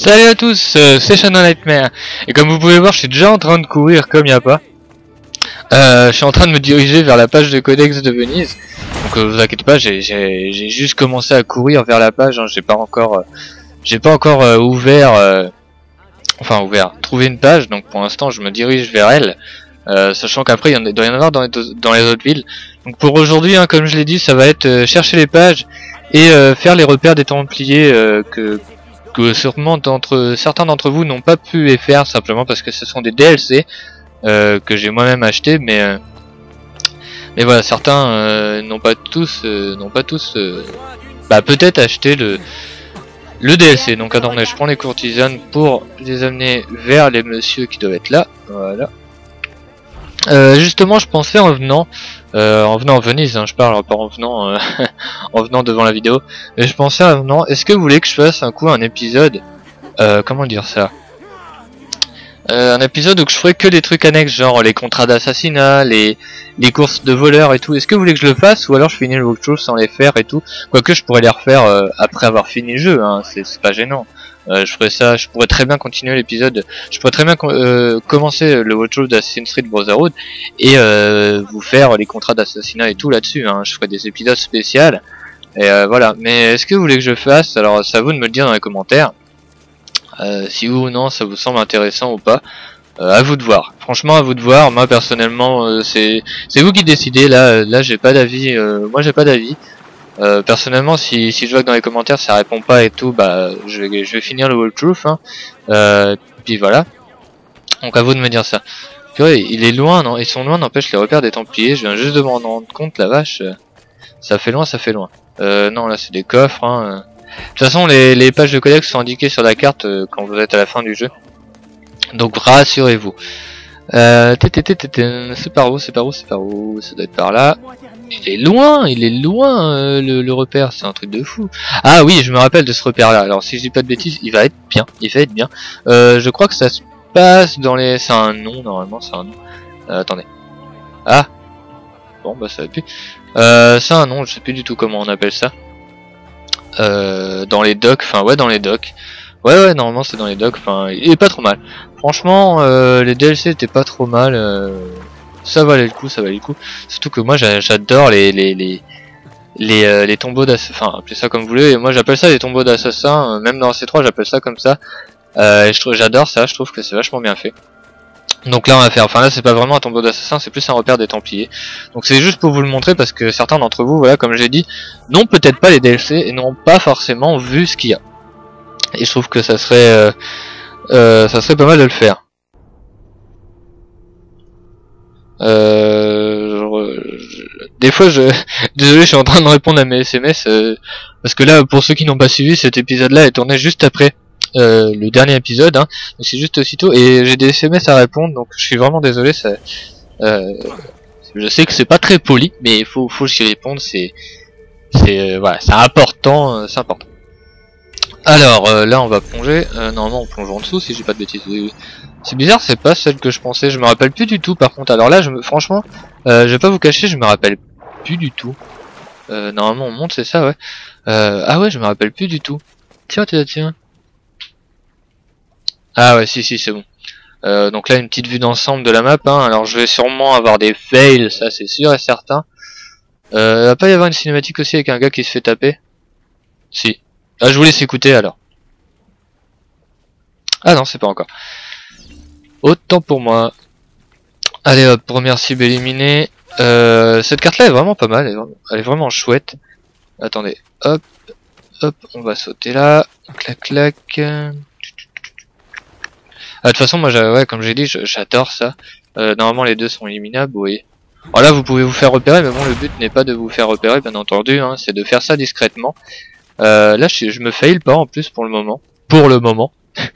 Salut à tous, c'est Shadow Nightmare. Et comme vous pouvez voir, je suis déjà en train de courir comme il n'y a pas. Je suis en train de me diriger vers la page de Codex de Venise. Donc vous inquiétez pas, j'ai juste commencé à courir vers la page, hein. J'ai pas encore trouvé une page. Donc pour l'instant je me dirige vers elle, sachant qu'après il doit y en avoir dans les autres villes. Donc pour aujourd'hui, hein, comme je l'ai dit, ça va être chercher les pages et faire les repères des Templiers que sûrement certains d'entre vous n'ont pas pu les faire, simplement parce que ce sont des DLC que j'ai moi-même acheté, mais voilà, certains n'ont pas tous peut-être acheté le DLC. Donc attendez, je prends les courtisanes pour les amener vers les messieurs qui doivent être là. Voilà. Justement, je pensais en venant à Venise, hein, je parle pas en venant en venant devant la vidéo, mais je pensais en venant, est-ce que vous voulez que je fasse un épisode, comment dire ça, un épisode où je ferai que des trucs annexes, genre les contrats d'assassinat, les courses de voleurs et tout. Est-ce que vous voulez que je le fasse, ou alors je finis le walkthrough sans les faire et tout, quoique je pourrais les refaire après avoir fini le jeu, hein, c'est pas gênant. Je ferais ça, je pourrais très bien continuer l'épisode, je pourrais très bien commencer le walkthrough d'Assassin's Creed Brotherhood et vous faire les contrats d'assassinat et tout là-dessus, hein. Je ferai des épisodes spéciaux et voilà. Mais est-ce que vous voulez que je fasse? Alors c'est à vous de me le dire dans les commentaires, si oui ou non ça vous semble intéressant ou pas. À vous de voir, franchement à vous de voir. Moi personnellement c'est vous qui décidez. Là j'ai pas d'avis, moi j'ai pas d'avis. Personnellement, si je vois que dans les commentaires ça répond pas et tout, bah je vais finir le walkthrough, hein. Puis voilà. Donc à vous de me dire ça. Purée, il est loin, non? Ils sont loin, n'empêche, les repères des Templiers. Je viens juste de m'en rendre compte, la vache. Ça fait loin, ça fait loin. Non, là c'est des coffres, hein. De toute façon, les pages de codex sont indiquées sur la carte quand vous êtes à la fin du jeu. Donc rassurez-vous. C'est par où? Ça doit être par là. Il est loin, le repère, c'est un truc de fou. Ah oui, je me rappelle de ce repère là. Alors si je dis pas de bêtises, il va être bien. Je crois que ça se passe dans les... C'est un nom, normalement, c'est un nom. Attendez. Ah bon, bah ça va plus. C'est un nom, je sais plus du tout comment on appelle ça. Dans les docks, enfin ouais, dans les docks. Ouais, normalement c'est dans les docks, enfin il est pas trop mal. Franchement, les DLC étaient pas trop mal. Ça valait le coup, Surtout que moi j'adore les tombeaux d'assassins, enfin appelez ça comme vous voulez. Et moi j'appelle ça les tombeaux d'assassins, même dans C3 j'appelle ça comme ça. Et j'adore ça, je trouve que c'est vachement bien fait. Donc là on va faire, enfin là c'est pas vraiment un tombeau d'assassin, c'est plus un repère des Templiers. Donc c'est juste pour vous le montrer parce que certains d'entre vous, voilà, comme j'ai dit, n'ont peut-être pas les DLC et n'ont pas forcément vu ce qu'il y a. Et je trouve que ça serait pas mal de le faire. Des fois désolé, je suis en train de répondre à mes SMS parce que là, pour ceux qui n'ont pas suivi, cet épisode là est tourné juste après le dernier épisode, hein. C'est juste aussitôt et j'ai des SMS à répondre, donc je suis vraiment désolé. Je sais que c'est pas très poli, mais il faut s'y répondre. Voilà, c'est important, c'est important. Alors là on va plonger, normalement on plonge en dessous si j'ai pas de bêtises. Oui. C'est bizarre, c'est pas celle que je pensais, je me rappelle plus du tout par contre. Alors là franchement, je vais pas vous cacher, je me rappelle plus du tout. Normalement on monte, c'est ça, ouais. Ah ouais, je me rappelle plus du tout. Tiens. Ah ouais, si c'est bon. Donc là une petite vue d'ensemble de la map, hein. Alors je vais sûrement avoir des fails, ça c'est sûr et certain. Va pas y avoir une cinématique aussi avec un gars qui se fait taper? Si. Ah, je vous laisse écouter alors. Ah non, c'est pas encore. Autant pour moi. Allez hop, première cible éliminée. Cette carte là est vraiment pas mal, elle est vraiment chouette. Attendez, hop, on va sauter là. Clac. Ah, de toute façon, moi, ouais, comme j'ai dit, j'adore ça. Normalement, les deux sont éliminables, vous voyez. Alors là, vous pouvez vous faire repérer, mais bon, le but n'est pas de vous faire repérer, bien entendu, hein, c'est de faire ça discrètement. Là je me fail pas en plus pour le moment. Pour le moment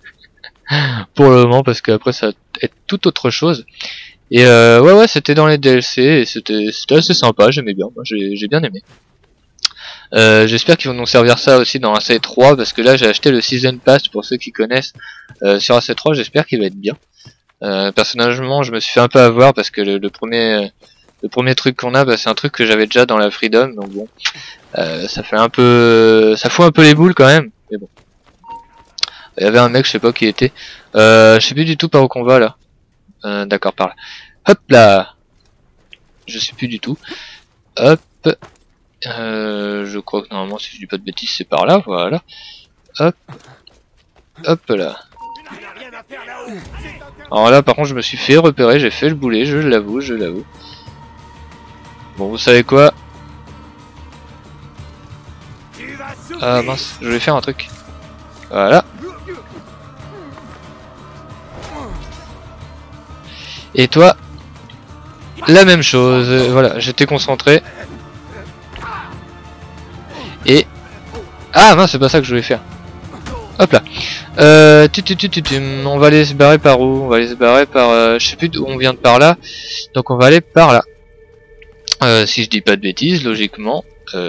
parce que après ça va être tout autre chose. Et ouais c'était dans les DLC et c'était assez sympa, j'aimais bien, moi j'ai bien aimé. J'espère qu'ils vont nous servir ça aussi dans AC3 parce que là j'ai acheté le Season Pass pour ceux qui connaissent sur AC3, j'espère qu'il va être bien. Personnellement je me suis fait un peu avoir parce que le premier truc qu'on a, bah, c'est un truc que j'avais déjà dans la Freedom, donc bon, ça fout un peu les boules quand même, mais bon. Il y avait un mec, je sais pas qui il était. Je sais plus du tout par où qu'on va là. D'accord, par là. Hop là. Je sais plus du tout. Hop. Je crois que normalement, si je dis pas de bêtises, c'est par là, voilà. Hop. Hop là. Alors là, par contre, je me suis fait repérer, j'ai fait le boulet, je l'avoue, je l'avoue. Bon, vous savez quoi? Ah mince, je vais faire un truc. Voilà. Et toi, la même chose. Voilà, j'étais concentré. Et... Ah mince, c'est pas ça que je voulais faire. Hop là. On va aller se barrer par où? On va aller se barrer par... je sais plus d'où on vient de par là. Donc on va aller par là. Si je dis pas de bêtises, logiquement...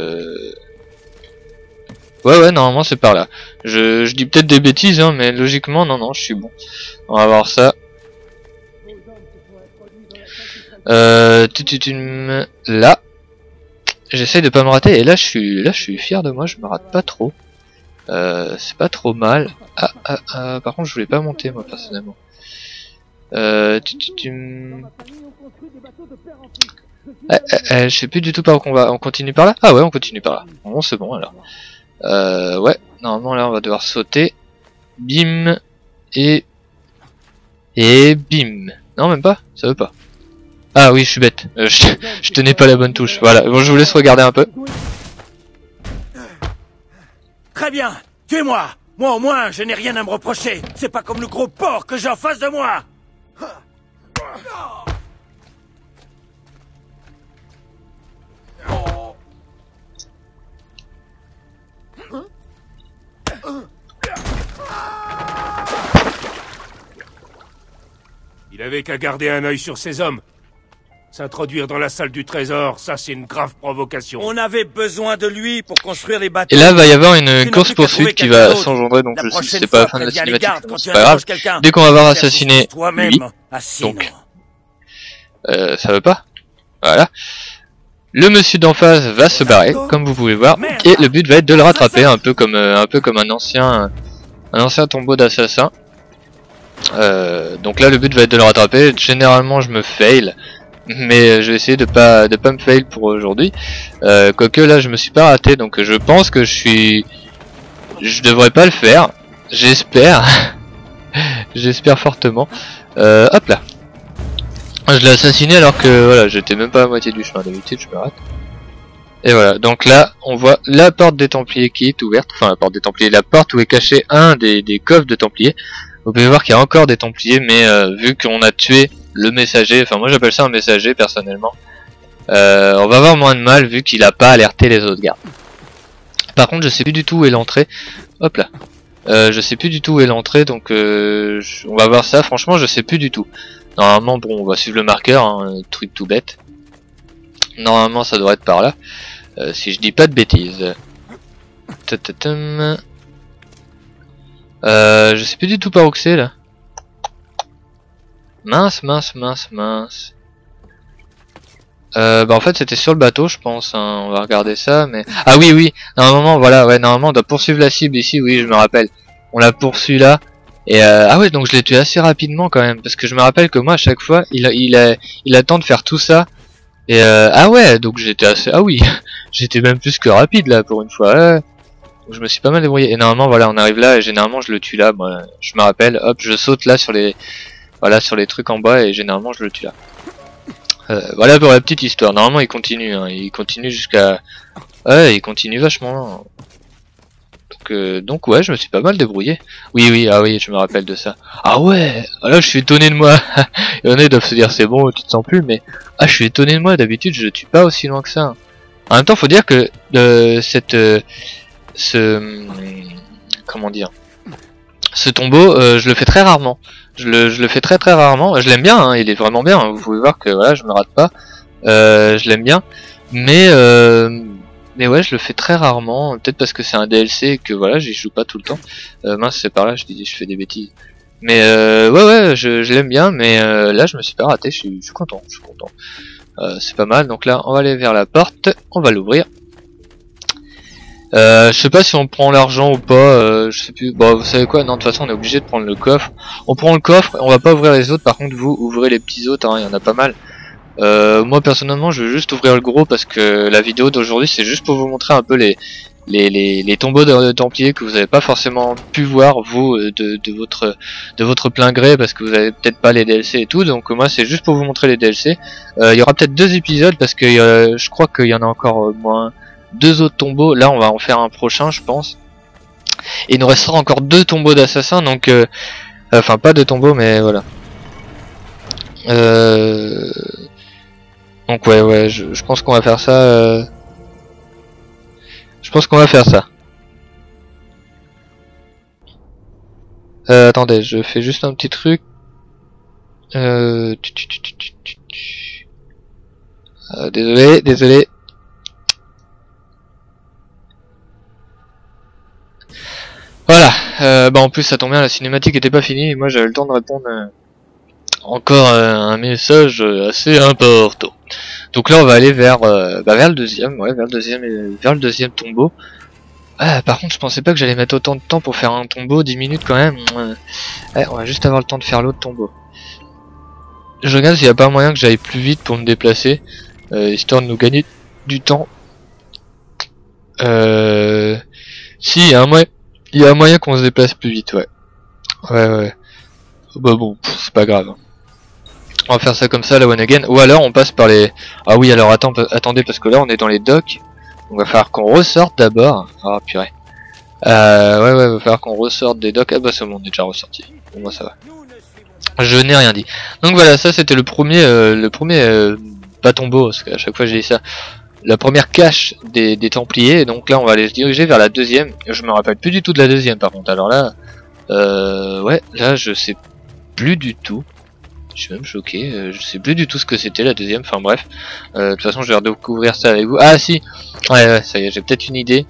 Ouais, normalement c'est par là. Je dis peut-être des bêtises, hein, mais logiquement, non, je suis bon. On va voir ça. Là. J'essaie de pas me rater, et là je suis fier de moi, je me rate pas trop. C'est pas trop mal. Par contre je voulais pas monter moi personnellement. Je sais plus du tout par où qu'on va. On continue par là? Ah ouais, on continue par là. Bon, c'est bon alors. Ouais, normalement là on va devoir sauter. Bim. Et bim. Non, même pas, ça veut pas. Ah oui, je suis bête. Je tenais pas la bonne touche. Voilà, bon, je vous laisse regarder un peu. Très bien, tuez-moi. Moi au moins, je n'ai rien à me reprocher. C'est pas comme le gros porc que j'ai en face de moi. Il avait qu'à garder un œil sur ces hommes. S'introduire dans la salle du trésor, ça c'est une grave provocation. On avait besoin de lui pour construire les bateaux. Et là va y avoir une course poursuite qui va s'engendrer, donc je sais que c'est pas la fin de la cinématique, c'est pas grave. Dès qu'on va avoir assassiné lui, donc ça veut pas. Voilà. Le monsieur d'en face va se barrer, comme vous pouvez voir, et le but va être de le rattraper, un peu comme un ancien tombeau d'assassin. Donc là le but va être de le rattraper. Généralement je me fail, mais je vais essayer de pas me fail pour aujourd'hui. Quoique là je me suis pas raté, donc je pense que je devrais pas le faire. J'espère. J'espère fortement. Hop là. Je l'ai assassiné alors que voilà, j'étais même pas à moitié du chemin. D'habitude je me rate. Et voilà, donc là on voit la porte des Templiers qui est ouverte. Enfin la porte des Templiers, la porte où est caché un des coffres de Templiers. Vous pouvez voir qu'il y a encore des Templiers, mais vu qu'on a tué le messager, enfin moi j'appelle ça un messager personnellement, on va avoir moins de mal vu qu'il a pas alerté les autres gardes. Par contre je sais plus du tout où est l'entrée. Hop là. Je sais plus du tout où est l'entrée, donc on va voir ça. Franchement je sais plus du tout. Normalement bon on va suivre le marqueur, hein, truc tout bête. Normalement ça devrait être par là. Si je dis pas de bêtises. Je sais plus du tout par où que c'est là. Mince. Bah en fait c'était sur le bateau je pense, hein. On va regarder ça, mais... Ah oui, normalement voilà, ouais, normalement on doit poursuivre la cible ici, oui je me rappelle. On l'a poursuivi là, et ah ouais donc je l'ai tué assez rapidement quand même, parce que je me rappelle que moi à chaque fois, il attend de faire tout ça, et ah ouais, donc j'étais assez... Ah oui, j'étais même plus que rapide là pour une fois, ouais. Je me suis pas mal débrouillé, et normalement voilà on arrive là, et généralement je le tue là, moi je me rappelle, hop je saute là sur les... Voilà, sur les trucs en bas, et généralement je le tue là. Voilà pour la petite histoire. Normalement il continue, hein. Il continue jusqu'à... Ouais, il continue vachement. Donc ouais, je me suis pas mal débrouillé. Oui, ah oui, je me rappelle de ça. Ah ouais, là je suis étonné de moi. Il y en a qui doivent se dire c'est bon, tu te sens plus, mais... Ah, je suis étonné de moi, d'habitude je tue pas aussi loin que ça. En même temps, faut dire que comment dire, ce tombeau, je le fais très rarement. Je le fais très rarement. Je l'aime bien, hein, il est vraiment bien. Hein. Vous pouvez voir que voilà, je me rate pas. Je l'aime bien, mais ouais, je le fais très rarement. Peut-être parce que c'est un DLC et que voilà, j'y joue pas tout le temps. Mince, c'est par là. Je fais des bêtises. Mais ouais, je l'aime bien. Mais là, je me suis pas raté. Je suis content. C'est pas mal. Donc là, on va aller vers la porte. On va l'ouvrir. Je sais pas si on prend l'argent ou pas, je sais plus. Bon, vous savez quoi, non, de toute façon on est obligé de prendre le coffre. On prend le coffre, on va pas ouvrir les autres, par contre vous ouvrez les petits autres, hein, il y en a pas mal. Moi personnellement je vais juste ouvrir le gros parce que la vidéo d'aujourd'hui c'est juste pour vous montrer un peu les tombeaux de Templiers que vous avez pas forcément pu voir vous de votre plein gré parce que vous avez peut-être pas les DLC et tout, donc moi c'est juste pour vous montrer les DLC. Il y aura peut-être 2 épisodes parce que je crois qu'il y en a encore moins 2 autres tombeaux, là on va en faire un prochain je pense. Et il nous restera encore 2 tombeaux d'assassins, donc enfin pas 2 tombeaux mais voilà. Donc ouais, je pense qu'on va faire ça. Je pense qu'on va faire ça. Attendez, je fais juste un petit truc. Désolé. Voilà. Bah en plus ça tombe bien, la cinématique était pas finie et moi j'avais le temps de répondre encore un message assez important. Donc là on va aller vers vers le deuxième, ouais, vers le deuxième tombeau. Ah, par contre je pensais pas que j'allais mettre autant de temps pour faire un tombeau, 10 minutes quand même. Ouais, on va juste avoir le temps de faire l'autre tombeau. Je regarde s'il n'y a pas moyen que j'aille plus vite pour me déplacer, histoire de nous gagner du temps. Si, il y a un moyen qu'on se déplace plus vite, ouais. Ouais. Bah bon, c'est pas grave. On va faire ça comme ça, la one again. Ou alors on passe par les... Ah oui, alors attendez, parce que là on est dans les docks. Donc va falloir qu'on ressorte d'abord. Ah purée. Ouais, va falloir qu'on ressorte des docks. Ah bah c'est bon, on est déjà ressorti. Pour moi ça va. Je n'ai rien dit. Donc voilà, ça c'était le premier pas tombeau, parce qu'à chaque fois j'ai dit ça. La première cache des Templiers. Donc là on va aller se diriger vers la deuxième. Je me rappelle plus du tout de la deuxième par contre. Alors là, ouais, là je sais plus du tout. Je suis même choqué, je sais plus du tout ce que c'était la deuxième, enfin bref. De toute façon je vais redécouvrir ça avec vous. Ah si, ouais, ça y est, j'ai peut-être une idée.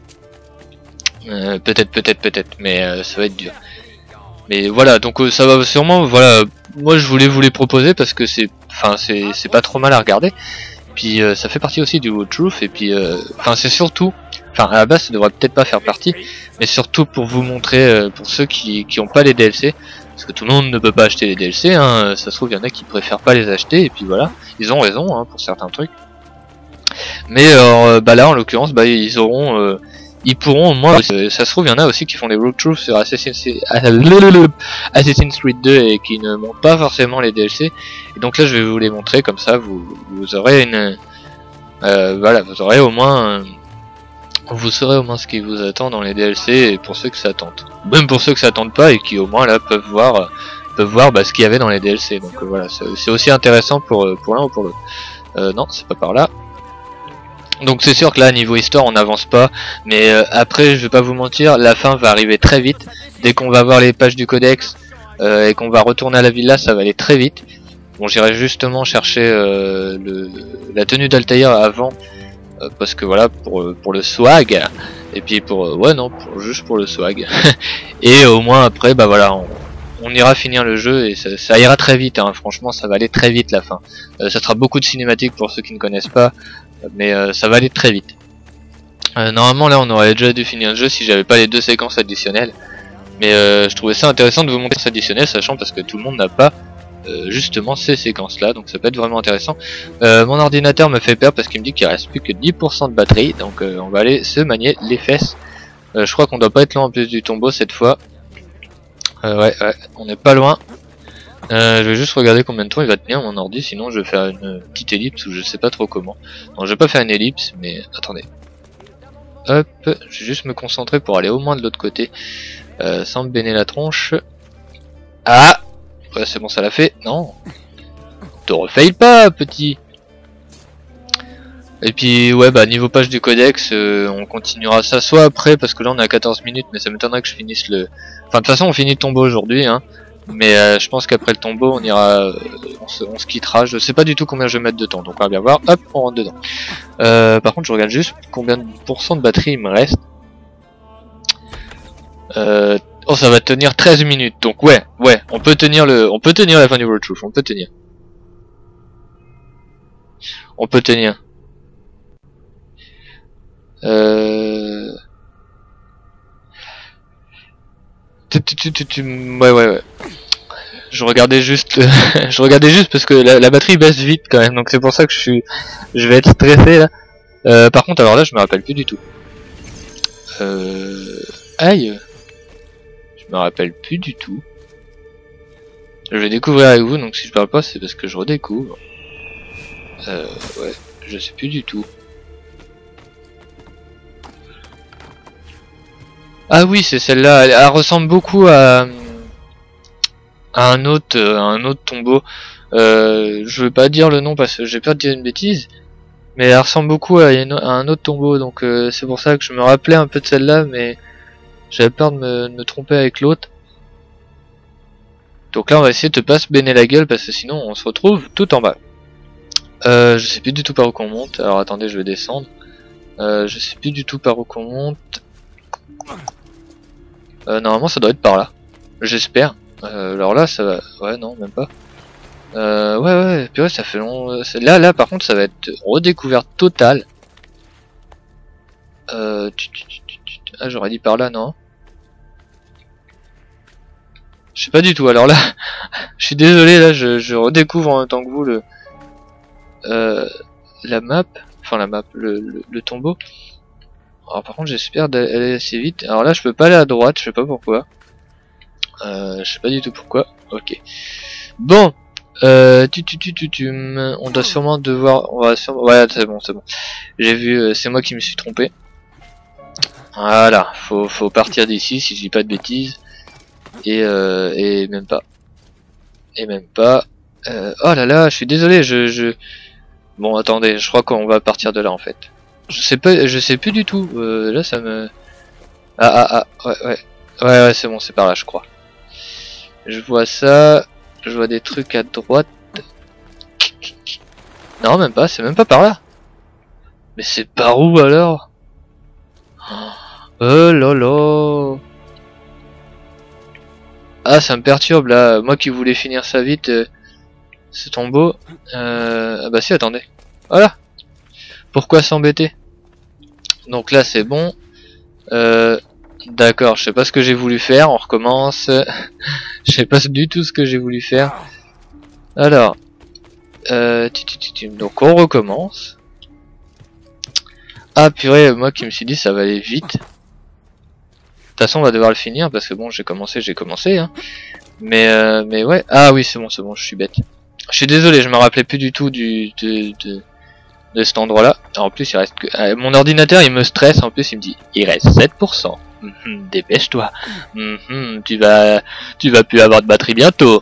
Peut-être, mais ça va être dur. Mais voilà, donc ça va sûrement, voilà, moi je voulais vous les proposer parce que c'est pas trop mal à regarder. Puis ça fait partie aussi du Road Truth, et puis enfin c'est surtout, enfin à la base ça devrait peut-être pas faire partie, mais surtout pour vous montrer, pour ceux qui ont pas les DLC, parce que tout le monde ne peut pas acheter les DLC, hein, ça se trouve il y en a qui préfèrent pas les acheter, et puis voilà, ils ont raison hein, pour certains trucs. Mais bah là en l'occurrence, bah ils pourront au moins, ça se trouve il y en a aussi qui font les Road Truth sur Assassin's Creed 2 et qui ne montent pas forcément les DLC. Et donc là je vais vous les montrer, comme ça vous aurez une voilà, vous aurez au moins vous saurez au moins ce qui vous attend dans les DLC, et pour ceux que ça tente. Même pour ceux que ça tente pas et qui au moins là peuvent voir bah, ce qu'il y avait dans les DLC. Donc voilà, c'est aussi intéressant pour l'un ou pour l'autre. Non, c'est pas par là. Donc c'est sûr que là niveau histoire on n'avance pas, mais après je vais pas vous mentir, la fin va arriver très vite. Dès qu'on va voir les pages du codex et qu'on va retourner à la villa, ça va aller très vite. Bon, j'irai justement chercher la tenue d'Altaïr avant, parce que voilà, pour le swag, et puis ouais non, juste pour le swag. Et au moins après, bah voilà, on ira finir le jeu et ça ira très vite, hein. Franchement ça va aller très vite la fin. Ça sera beaucoup de cinématiques pour ceux qui ne connaissent pas, mais ça va aller très vite. Normalement là on aurait déjà dû finir le jeu si j'avais pas les 2 séquences additionnelles, mais je trouvais ça intéressant de vous montrer ces additionnelles, sachant parce que tout le monde n'a pas justement ces séquences là, donc ça peut être vraiment intéressant. Mon ordinateur me fait peur parce qu'il me dit qu'il reste plus que 10% de batterie, donc on va aller se manier les fesses. Je crois qu'on doit pas être loin en plus du tombeau cette fois. Ouais, on n'est pas loin. Je vais juste regarder combien de temps il va tenir mon ordi, sinon je vais faire une petite ellipse ou je sais pas trop comment. Non, je vais pas faire une ellipse, mais attendez. Hop, je vais juste me concentrer pour aller au moins de l'autre côté, sans me baigner la tronche. Ah, ouais, c'est bon, ça l'a fait. Non, te refaille pas, petit. Et puis ouais, bah niveau page du codex, on continuera ça soit après, parce que là on est à 14 minutes, mais ça m'étonnerait que je finisse le... Enfin de toute façon on finit le tombeau aujourd'hui, hein. Mais je pense qu'après le tombeau on ira, on se quittera. Je sais pas du tout combien je vais mettre de temps, donc on va bien voir. Hop, on rentre dedans. Par contre je regarde juste combien de pourcents de batterie il me reste. Oh, ça va tenir 13 minutes, donc ouais, on peut tenir la fin du Road Truth, on peut tenir. Ouais. Je regardais juste, je regardais juste parce que la batterie baisse vite quand même, donc c'est pour ça que je vais être stressé là. Par contre, alors là, je me rappelle plus du tout. Aïe, je me rappelle plus du tout. Je vais découvrir avec vous, donc si je parle pas, c'est parce que je redécouvre. Ouais, je sais plus du tout. Ah oui, c'est celle-là. Elle ressemble beaucoup à un autre tombeau. Je veux pas dire le nom parce que j'ai peur de dire une bêtise, mais elle ressemble beaucoup à un autre tombeau, donc c'est pour ça que je me rappelais un peu de celle-là, mais j'avais peur de me tromper avec l'autre. Donc là on va essayer de pas se béner la gueule parce que sinon on se retrouve tout en bas. Je sais plus du tout par où qu'on monte, alors attendez, je vais descendre. Je sais plus du tout par où qu'on monte. Normalement ça doit être par là, j'espère. Alors là ça va, ouais non même pas. Ouais, puis ouais, ça fait long. Là par contre ça va être redécouverte totale. Ah j'aurais dit par là, non? Je sais pas du tout, alors là, je suis désolé, là je redécouvre en même temps que vous la map, enfin le tombeau. Alors par contre j'espère aller assez vite. Alors là je peux pas aller à droite, je sais pas pourquoi. Je sais pas du tout pourquoi. Ok. Bon, on doit sûrement devoir, ouais c'est bon. J'ai vu, c'est moi qui me suis trompé. Voilà, faut partir d'ici si je dis pas de bêtises. Et même pas. Oh là là, je suis désolé, Bon attendez, je crois qu'on va partir de là en fait. Je sais plus du tout. Là ça me. Ouais, c'est bon, c'est par là je crois. Je vois ça, je vois des trucs à droite. Non même pas, c'est même pas par là. Mais c'est par où alors? Oh là là. Ah ça me perturbe là, moi qui voulais finir ça vite, ce tombeau. Ah bah si attendez. Voilà. Pourquoi s'embêter? Donc là c'est bon. D'accord, je sais pas ce que j'ai voulu faire, on recommence. Je sais pas du tout ce que j'ai voulu faire. Alors, donc on recommence. Ah purée, moi qui me suis dit ça va aller vite. De toute façon on va devoir le finir parce que bon j'ai commencé hein. Mais ouais, ah oui c'est bon, je suis bête. Je suis désolé, je me rappelais plus du tout de cet endroit là. En plus il reste que... mon ordinateur il me stresse, en plus il me dit il reste 7%. Dépêche-toi. Tu vas plus avoir de batterie bientôt.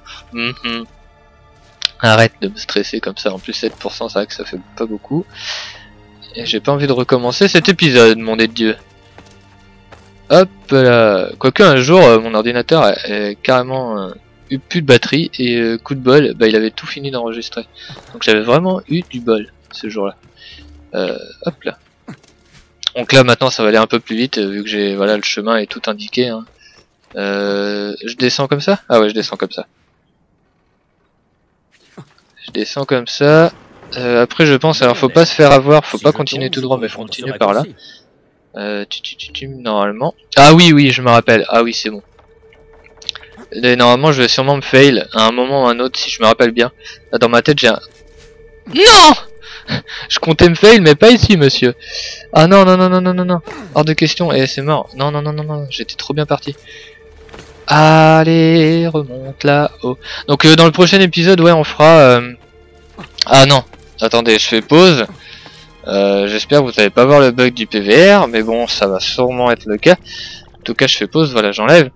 Arrête de me stresser comme ça. En plus 7% c'est vrai que ça fait pas beaucoup. Et j'ai pas envie de recommencer cet épisode, mon Dieu. Hop là. Quoique un jour mon ordinateur a carrément eu plus de batterie et coup de bol, bah il avait tout fini d'enregistrer. Donc j'avais vraiment eu du bol ce jour-là. Hop là. Donc là maintenant ça va aller un peu plus vite vu que j'ai le chemin est tout indiqué. Hein. Je descends comme ça? Ah ouais je descends comme ça. Je descends comme ça. Après je pense, alors faut pas se faire avoir, faut pas continuer tout droit mais faut continuer par là. Normalement. Ah oui je me rappelle. Ah oui c'est bon. Et normalement je vais sûrement me fail à un moment ou à un autre si je me rappelle bien. Là, dans ma tête j'ai un... Non. Je comptais me fail mais pas ici monsieur. Ah non. Hors de question, et c'est mort. Non, j'étais trop bien parti. Allez, remonte là-haut. Donc dans le prochain épisode, ouais, on fera... Ah non, attendez, je fais pause. J'espère que vous n'allez pas voir le bug du PVR, mais bon, ça va sûrement être le cas. En tout cas, je fais pause, voilà, j'enlève.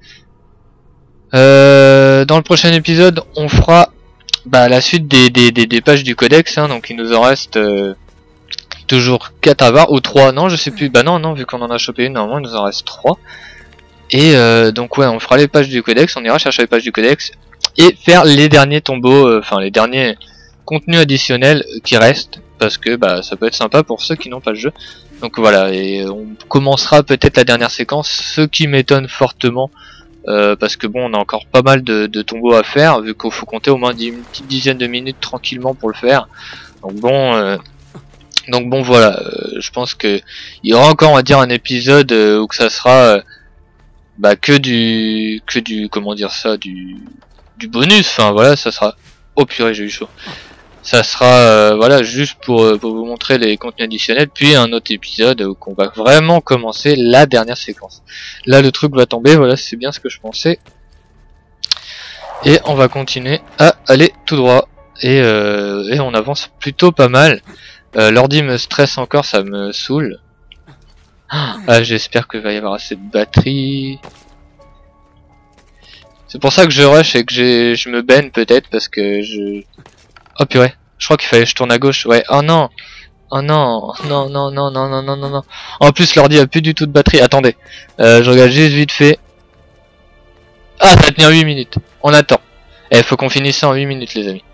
Dans le prochain épisode, on fera la suite des pages du codex, hein, donc il nous en reste toujours 4 à voir, ou 3, non, je sais plus. Bah non, vu qu'on en a chopé une, normalement il nous en reste 3. Et donc ouais, on fera les pages du codex, on ira chercher les pages du codex, et faire les derniers tombeaux, enfin les derniers contenus additionnels qui restent, parce que ça peut être sympa pour ceux qui n'ont pas le jeu. Donc voilà, et on commencera peut-être la dernière séquence, ce qui m'étonne fortement, parce que bon, on a encore pas mal de tombeaux à faire, vu qu'il faut compter au moins une petite dizaine de minutes tranquillement pour le faire. Donc bon voilà, je pense que il y aura encore, on va dire, un épisode où que ça sera bah que du comment dire ça, du bonus. Enfin voilà, ça sera, oh purée, j'ai eu chaud. Ça sera voilà, juste pour vous montrer les contenus additionnels, puis un autre épisode où on va vraiment commencer la dernière séquence. Là le truc va tomber, voilà, c'est bien ce que je pensais. Et on va continuer à aller tout droit. Et on avance plutôt pas mal. L'ordi me stresse encore, ça me saoule. Ah, j'espère qu'il va y avoir assez de batterie. C'est pour ça que je rush et que je me baigne peut-être parce que je... Oh purée, je crois qu'il fallait que je tourne à gauche. Ouais, oh non. Oh non, non, non, non, non, non, non, non, non. En plus l'ordi a plus du tout de batterie. Attendez, je regarde juste vite fait. Ah, ça va tenir 8 minutes. On attend. Eh, faut qu'on finisse ça en 8 minutes les amis.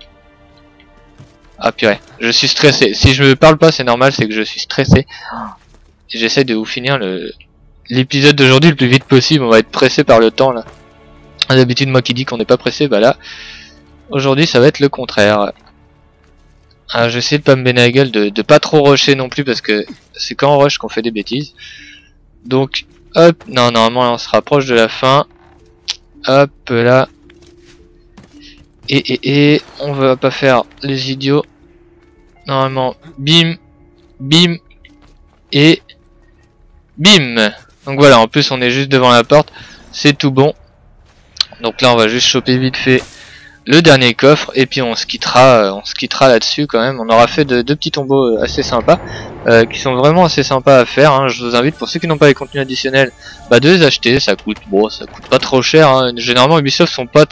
Ah purée, je suis stressé. Si je me parle pas, c'est normal, c'est que je suis stressé. Et j'essaie de vous finir l'épisode d'aujourd'hui le plus vite possible. On va être pressé par le temps là. D'habitude moi qui dis qu'on n'est pas pressé, bah là, aujourd'hui ça va être le contraire. Alors j'essaie de pas me baigner la gueule, de pas trop rusher non plus parce que c'est quand on rush qu'on fait des bêtises. Donc hop, non, normalement là, on se rapproche de la fin. Hop là. Et on va pas faire les idiots. Normalement, bim, bim et bim. Donc voilà, en plus on est juste devant la porte, c'est tout bon. Donc là on va juste choper vite fait le dernier coffre et puis on se quittera là-dessus quand même. On aura fait deux petits tombeaux assez sympas, qui sont vraiment assez sympas à faire. Hein. Je vous invite, pour ceux qui n'ont pas les contenus additionnels, bah de les acheter. Ça coûte pas trop cher. Hein. Généralement Ubisoft sont pas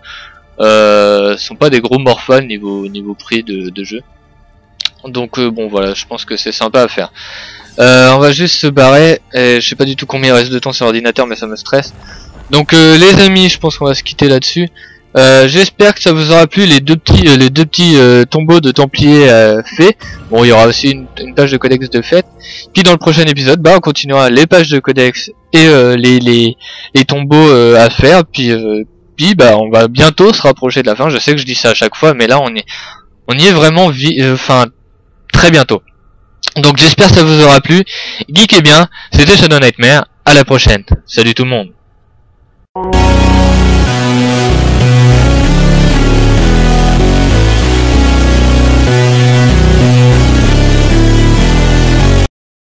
des gros morphales niveau prix de jeu. Donc bon voilà, je pense que c'est sympa à faire. On va juste se barrer. Et je sais pas du tout combien il reste de temps sur l'ordinateur, mais ça me stresse. Donc les amis, je pense qu'on va se quitter là-dessus. J'espère que ça vous aura plu, les deux petits tombeaux de Templiers faits. Bon, il y aura aussi une page de codex de fête. Puis dans le prochain épisode, bah on continuera les pages de codex et les tombeaux à faire. Puis bah on va bientôt se rapprocher de la fin. Je sais que je dis ça à chaque fois, mais là on y est vraiment très bientôt. Donc j'espère que ça vous aura plu. Geekez bien, c'était Shadow Nightmare. À la prochaine. Salut tout le monde.